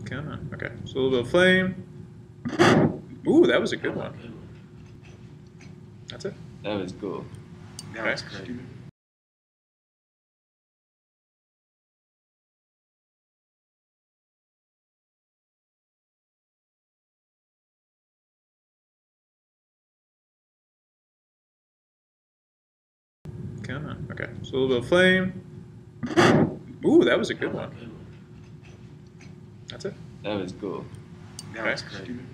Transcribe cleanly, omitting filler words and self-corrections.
Come on. Okay. So a little bit of flame. Ooh, that was a good one. That's it. That was cool. That was great. Come on. Okay. So a little bit of flame. Ooh, that was a good one. That's it. That was cool. That was great.